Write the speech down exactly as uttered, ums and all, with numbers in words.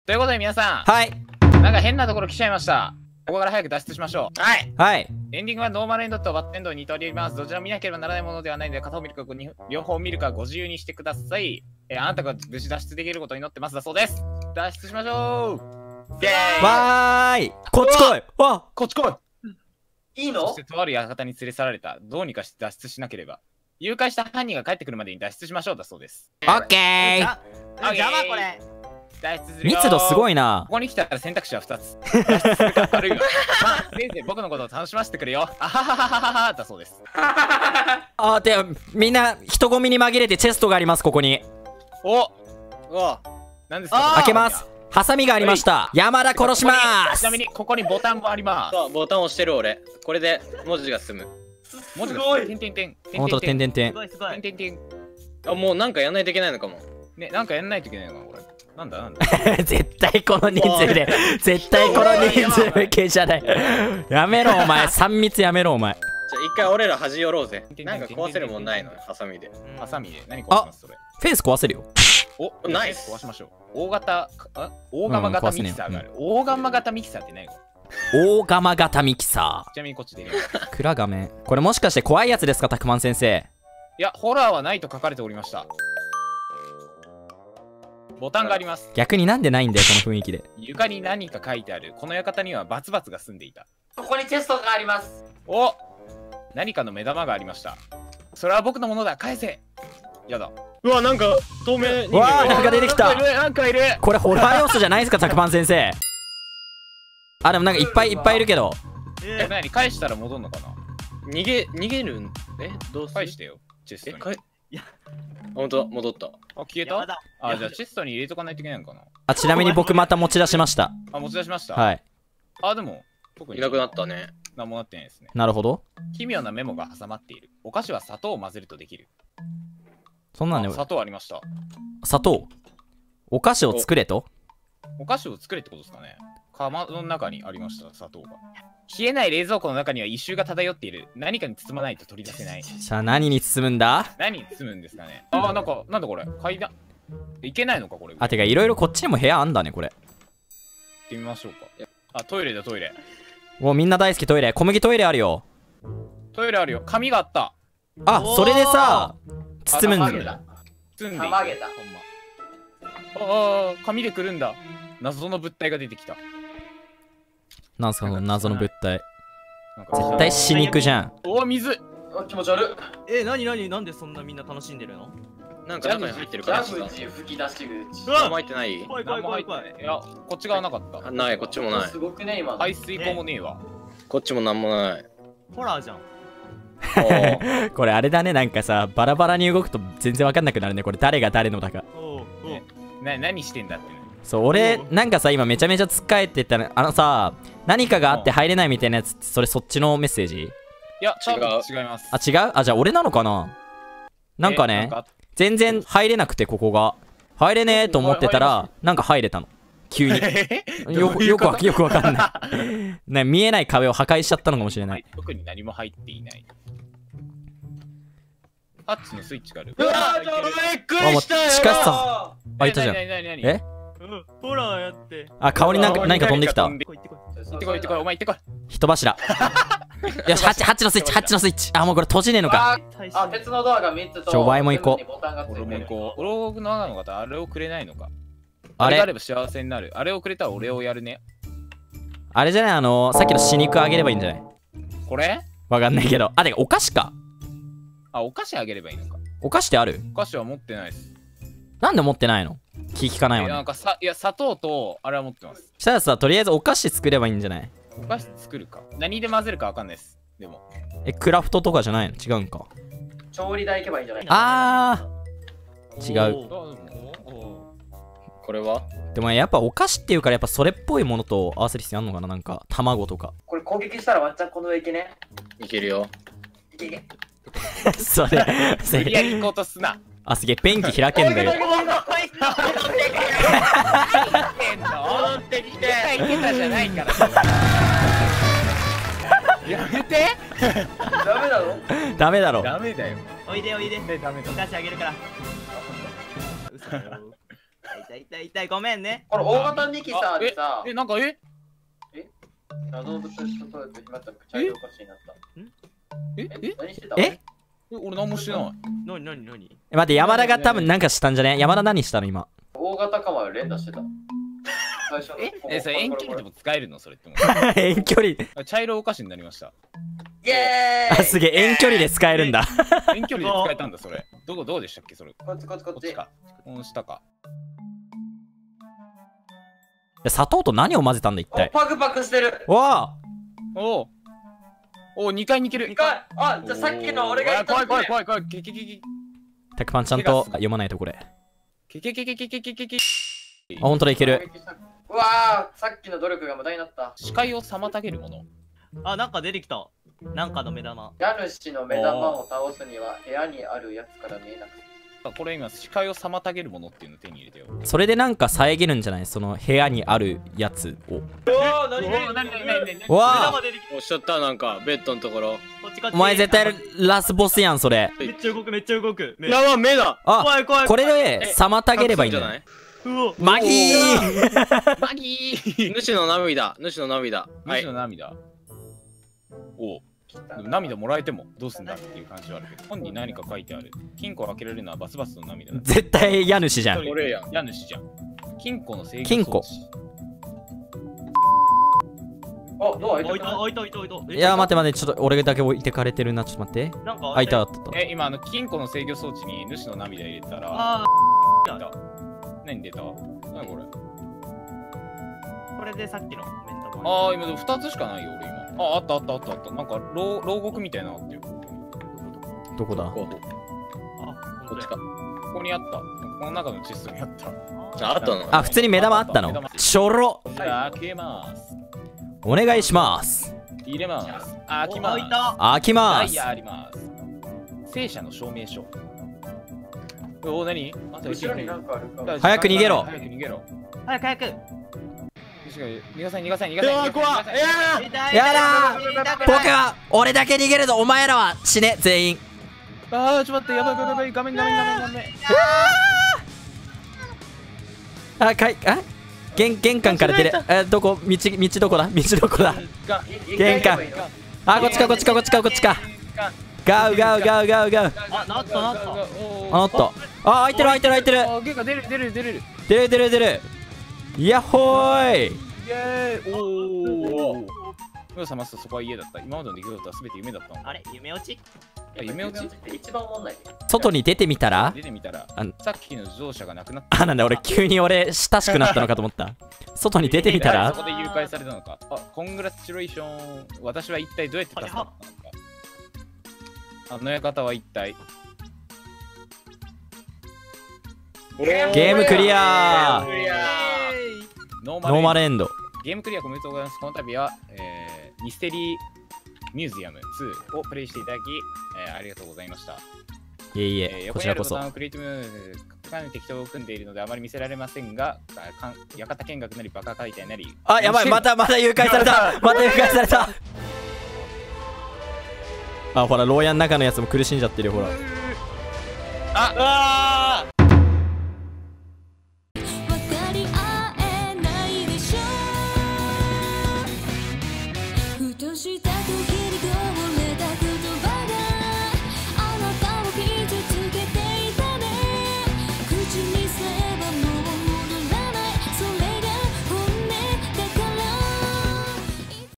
ということで皆さはい。 ん、なんか変なところ来ちゃいました。ここから早く脱出しましょう。はい。 はい。 エンディングはノーマルエンドとバッドエンドに通りあります。どちらも見なければならないものではないので、片方見るか両方見るかご自由にしてください。えー、あなたが無事脱出できることに祈ってますだそうです。脱出しましょう。イェーイ。 わーい。こっち来い。わこっち来い。いいの？そしてとある館に連れ去られた。どうにかして脱出しなければ。誘拐した犯人が帰ってくるまでに脱出しましょうだそうです。 オッケー。 邪魔これ。脱出するよ。 密度すごいな。 ここに来たら選択肢はふたつ。脱出するかあるいは、まあ、先生僕のことを楽しませてくれよ。あはははははだそうです。 あ、でみんな人混みに紛れてチェストがあります。ここに。 お。うわ。何ですか。 開けます。ハサミがありました。山田殺します。 ちなみにここにボタンもあります。 そう、ボタン押してる俺。これで文字が進む。 文字が進む。てんてんてん。 ほんと、てんてんてん。 てんてんてん。 あ、もうなんかやんないといけないのかも。 ね、なんかやんないといけないのかなこれ。なんだなんだ。 絶対この人数で、絶対この人数向けじゃない。やめろお前、さん密やめろお前。 じゃあ一回俺ら端寄ろうぜ。なんか壊せるもんないのハサミで。 ハサミで何壊しますそれ。 フェンス壊せるよ。 お、ナイス壊しましょう。大型、あ、大釜型ミキサーがある。大釜型ミキサーって何？ 大釜型ミキサー。 ちなみにこっちでね。 クラガメ。これもしかして怖いやつですか、たくまん先生。 いや、ホラーはないと書かれておりました。ボタンがあります。 逆になんでないんだよ、この雰囲気で。 床に何か書いてある。この館にはバツバツが住んでいた。 ここにチェストがあります。 お、何かの目玉がありました。それは僕のものだ。返せ。やだ。 うわ、なんか透明人間。 わあ、なんか出てきた。 なんかいる。 これホラー要素じゃないですか、たくまん先生。あ、でもなんかいっぱいいっぱいいるけど。 え、何返したら戻んのかな。 逃げ逃げるん。え、どうする。 返してよ。チェストに。 え、かい。いや。本当だ、戻った。 あ、消えた。あ、じゃあチェストに入れとかないといけないのかな。 あ、ちなみに僕また持ち出しました。 あ、持ち出しました。 はい。 あ、でも特にいなくなったね。 何もなってないですね。 なるほど。 奇妙なメモが挟まっている。お菓子は砂糖を混ぜるとできる。 そんなんね。 砂糖ありました。 砂糖。お菓子を作れと。 お菓子を作れってことですかね。釜の中にありました、砂糖が。冷えない冷蔵庫の中には異臭が漂っている。何かに包まないと取り出せない。 じゃあ何に包むんだ。 何に包むんですかね。あ、なんか、なんだこれ。階段。いけないのか、これ。 あ、てかいろいろこっちにも部屋あんだね、これ。 行ってみましょうか。あ、トイレだ、トイレ。 もうみんな大好きトイレ。小麦トイレあるよ。 トイレあるよ。紙があった。 あ、それでさ、包むんだ。 包んで。 たまげた。 ああ、紙でくるんだ。謎の物体が出てきた。 なんすか、その謎の物体。 絶絶対死肉じゃん。 お、水。 あ、気持ち悪い。 え、なになになんでそんなみんな楽しんでるの？ なんか中に入ってるから。 ジャグジー吹き出し口。 うわ、入ってない。 怖い怖い怖い怖い。 いや、こっち側なかった。 あ、ない、こっちもない。 すごくね、今。 排水口もねえわ。 こっちもなんもない。 ホラーじゃん。 これあれだね、なんかさ、バラバラに動くと全然わかんなくなるね。これ誰が誰のだか。 おうおう。 な、何してんだって。 そう、俺、なんかさ、今めちゃめちゃつっかえってたら、あのさ、何かがあって入れないみたいなやつって、それそっちのメッセージ？ いや、違う。違います。 あ、違う？あ、じゃあ俺なのかな？なんかね、全然入れなくて、ここが。入れねえと思ってたら、なんか入れたの。急に。よく、よくわ、よくわかんない。ね、見えない壁を破壊しちゃったのかもしれない。 特に何も入っていない。ハッチのスイッチがある。 うわー、びっくあ、もう、 りしたよ。 近しさ、あ、いたじゃん。え？ ホラーやって。 あ、顔になんか何か飛んできた。 行ってこい行ってこい。 行ってこい、行ってこい、お前行ってこい。 人柱。よし、ハッチ、ハッチのスイッチ、ハッチのスイッチ。あ、もうこれ閉じねえのか。 あ、鉄のドアがみっつと。 ちょ、ワイも行こう。 俺も行こう。俺のの方、あれをくれないのか。 あれあれがあれば幸せになる。あれをくれたら俺をやるね。 あれじゃない、あのー、さっきの死肉あげればいいんじゃない？ これ？ わかんないけど。あ、てか、お菓子か。 あ、お菓子あげればいいのか。 お菓子ってある？ お菓子は持ってないです。 なんで持ってないの？気利かないわね。 なんかさ、いや、砂糖とあれは持ってます。 したらさ、とりあえずお菓子作ればいいんじゃない？ お菓子作るか。何で混ぜるかわかんないです。でも。 え、クラフトとかじゃないの？違うんか。 調理台行けばいいんじゃない？ あー、違う。 これは？ でもやっぱお菓子っていうからやっぱそれっぽいものと合わせる必要あんのかな？なんか卵とか。 これ攻撃したらワンチャンこの上行けね。 いけるよ。 いけいけ。 それ、そ無理やりれ。 行こうとすな。 あ、すげえ、ペンキ開けんだよ。 戻ってきて。いけたじゃないから。やめて。 ダメなの？ ダメだろ。 ダメだよ。 おいでおいで。 ね、ダメだ。 お菓子あげるから。嘘だよ。痛い痛い痛痛い痛いごめんね。 これ大型ニキサーでさえ、、なんか、え動物と取ると決まったら茶色おかしになった。 ええ何してた？ ええ俺何もしてない。 なになになにえ待って、山田が多分なんかしたんじゃね？山田何したの今。 大型カマを連打してた。最初のええ、それ遠距離でも使えるのそれっても遠距離。 う。茶色お菓子になりました。 イエーイ。 あ、すげえ、遠距離で使えるんだ。 遠距離で使えたんだ、それ。どこ、どうでしたっけ、それ。 こっちこっちこっち。 こっちか。この下か。 砂糖と何を混ぜたんだ、一お、 体。 パクパクしてる。 わおおお、にかいに行ける。 二回。あ、じゃあさっきの俺が言った怖い怖いい。 怖い怖い。けけけけあたくパンちゃんと読まないとこれ。あ、 けけけけけけけけけ。 ほんとだ、いける。 うわー、さっきの努力が無駄になった。 視界を妨げるもの。 あ、なんか出てきた。なんかの目玉。 家主の目玉を倒すには部屋にあるやつから見えなくて。 これ今、視界を妨げるものっていうのを手に入れてよ。 それでなんか遮るんじゃない？その部屋にあるやつを。 うわー、何お何お、なになになになに。 目わ玉出てきた。 おっしゃったなんかベッドのところ。 こっちこっち。 お前絶対ラスボスやん、それ。 めっちゃ動くめっちゃ動く。目やば目だ。 あ、 怖い怖い。 これで妨げればいいんだよ。 じゃない？ うお。 マギーバギー。 主の涙主の涙。は無い視の涙。おお。でも涙もらえてもどうすんだっていう感じはあるけど、本に何か書いてある。金庫を開けられるのはバスバスの涙だ。 絶対家主じゃん。 これやん。 家主じゃん。金庫の制御金庫装置。 あ、ドア開いてる。 置いた置いた置いた置いた。 いや、待って待って、ちょっと俺だけ置いてかれてるな。ちょっと待って。 なんかあ、いたあったあった。 え、今あの金庫の制御装置に主の涙入れたら、 あ出た。何出た？何これ？ ーこれでさっきの目玉。 ああ、今でもふたつしかないよ、俺今。あ、あったあったあったあった。なんか牢牢獄みたいなのあってよ。 どこだ？ こうあ、 こっちか。 ここにあった。この中のチェストにあった。 ああったの。 あ、普通に目玉あったの？ちょろ。 じゃあ開けます。 お願いします。 入れます。開きます。 開いた。 開きますダイ。ヤあります。聖者の証明書。おお、何？あと後ろになんかあるか。 早く逃げろ早く逃げろ。 早く早く。 逃がさい逃がさい逃がさい。 うわ怖っ。いや痛いやだ痛い痛い僕は俺だけ逃げるぞ。お前らは死ね全員。 ああ、ちょっと待って、やばいやばいやばい、画面画面画面画面。 あ、かい、あ、玄玄関から出れ。え、どこ？道道どこだ？道どこだ？ が玄関。あ、こっちかこっちかこっちかこっちか。ガウガウガウガウガウ。 あ、なったなった。 あ、なった。あ、開いてる開いてる開いてる。 あ、玄関出る出る出る。 出る出る出る。やっほーい。 イエーイ。おお。目を覚ますとそこは家だった。今までの出来事は全て夢だったの。 あれ夢落ち？ あ、夢落ちって一番おもんない。 外に出てみたら？ 出てみたらあん、 さっきの自動車がなくなった。 あ、なんだ俺急に俺親しくなったのかと思った。外に出てみたらそ？こで誘拐されたのか。あ、コングラチュレーション。私は一体どうやって助かったのか。あの館は一体。 ゲームクリアー。 クリアノノーマルエンド。 ゲームクリアおめでとうございます。この度は、えー、ミステリーミュージアムツーをプレイしていただき、えー、ありがとうございました。 いえいえー、 え、こ横ちらこそにあるボタン。をクリエイティブかなり適当を組んでいるのであまり見せられませんが、かか館見学なりバカ解体なり。 あ、やばい、またまた誘拐された。また誘拐された。あ、ほら、牢屋の中のやつも苦しんじゃってるよ、ほら。 あ